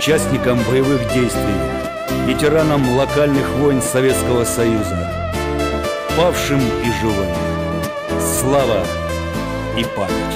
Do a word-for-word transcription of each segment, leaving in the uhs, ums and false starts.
участникам боевых действий, ветеранам локальных войн Советского Союза, павшим и живым. Слава и память.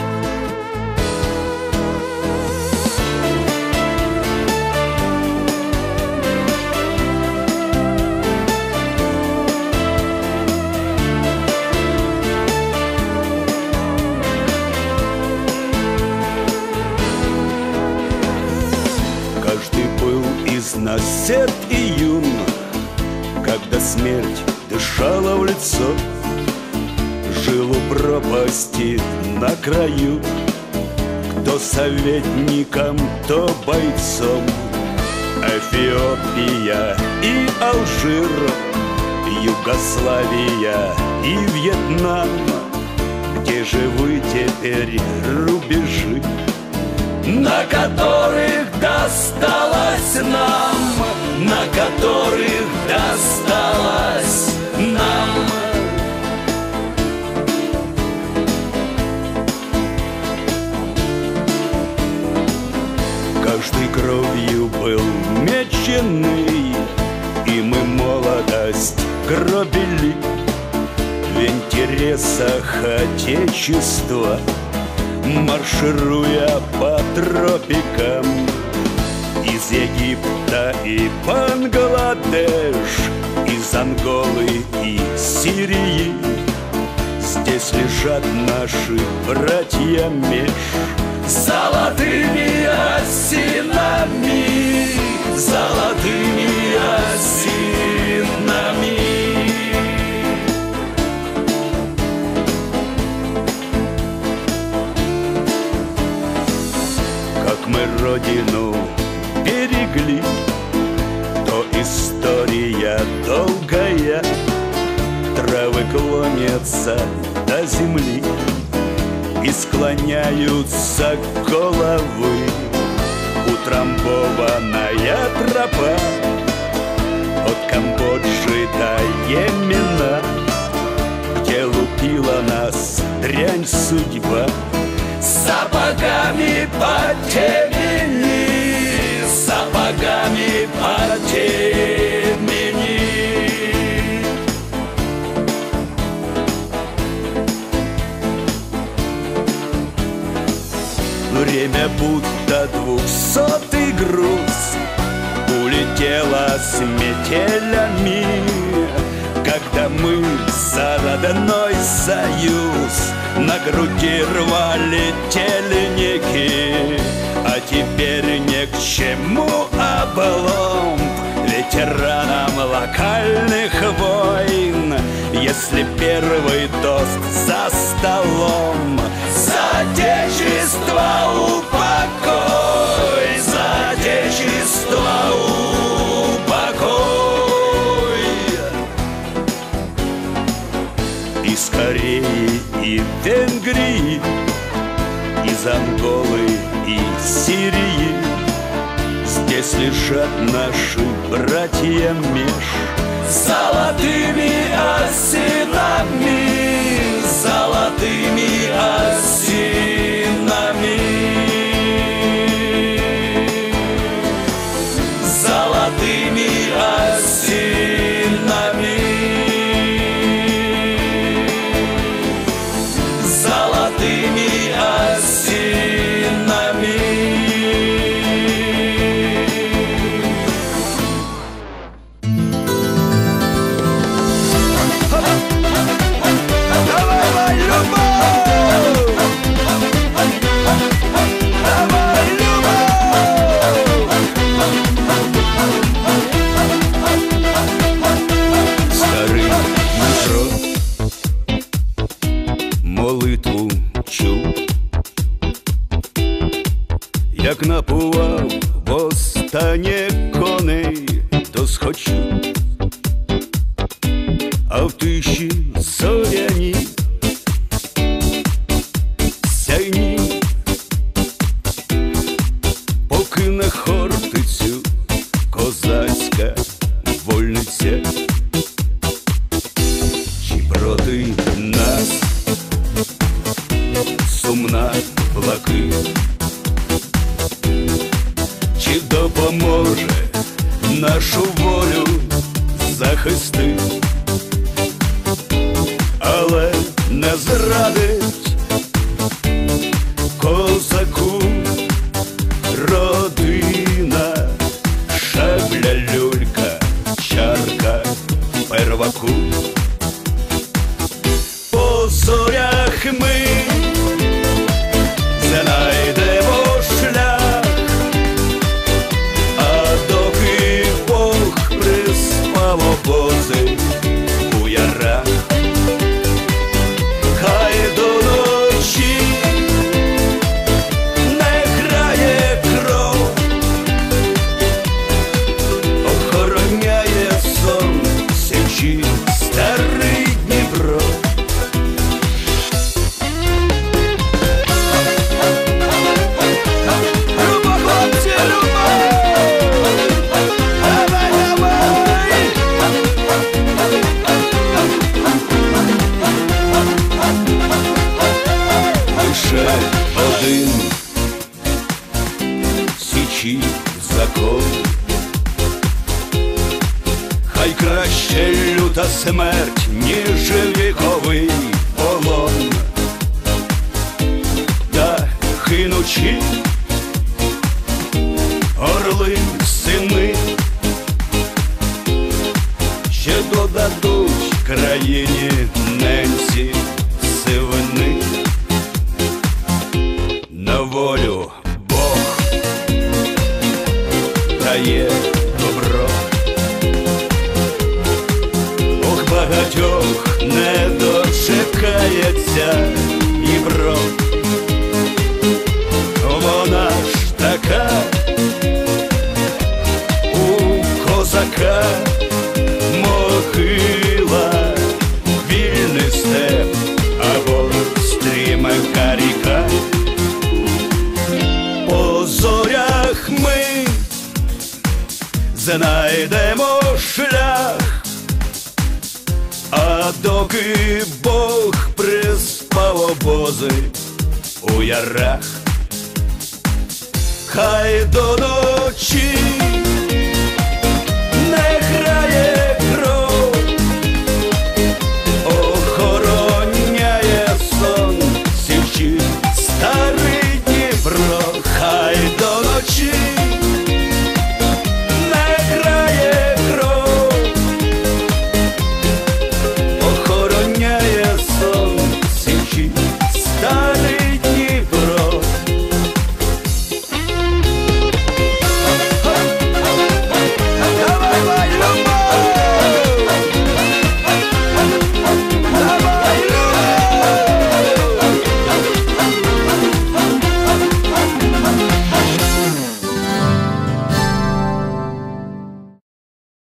Каждый был из нас сед и юн, когда смерть дышала в лицо. Жил у пропасти на краю, кто советником, то бойцом. Эфиопия и Алжир, Югославия и Вьетнам. Где же вы теперь, рубежи, на которых досталось нам, на которых досталось нам? Каждый кровью был меченый, и мы молодость гробили в интересах Отечества, маршируя по тропикам. Из Египта и Бангладеш, из Анголы и Сирии. Здесь лежат наши братья меж золотыми осинами, золотыми осинами. Как мы родину берегли, то история долгая. Травы клонятся до земли и склоняются головы. Утрамбованная тропа от Камбоджи до Йемена, где лупила нас дрянь судьба. Сапогами по темени, сапогами по темени. Время будто двухсотый груз улетело с метелями, когда мы за родной союз на груди рвали тельники. А теперь ни к чему облом ветеранам локальных войн, если первый тост за столом: за Отечество упокой, за Отечество упокой. Из Кореи и Венгрии, из Анголы и Сирии. Здесь лежат наши братья меж золотыми осинами, золотыми осинами, золотыми осинами, золотыми осинами. Молитву чув, як напував востаннє коней до схочу, а в тиші зоряні сяйні, поки на Хортицю козацька вольниця. Чи проти нас сумна блакить, чи допомога може нашу волю захистить, але не зрадить козаку родина, шабля, люлька, чарка перваку. По зорях ми знайдемо шлях, а доки Бог приспав обози у ярах, хай до ночі не грає кров, охороняє сон січі старий Дніпро. Один січі закон, хай краще люта смерть, ніж віковий полон. Та хинучи орли сини, ще додадуть країні ненці сивини. На волю Бог дає добро, Бог багатьох не дочекається і бро. Вона ж така у козака могила, вільний степ або стрімка ріка. По зорях ми знайдемо шлях, а доки Бог приспав обози у ярах, хай до ночі не грає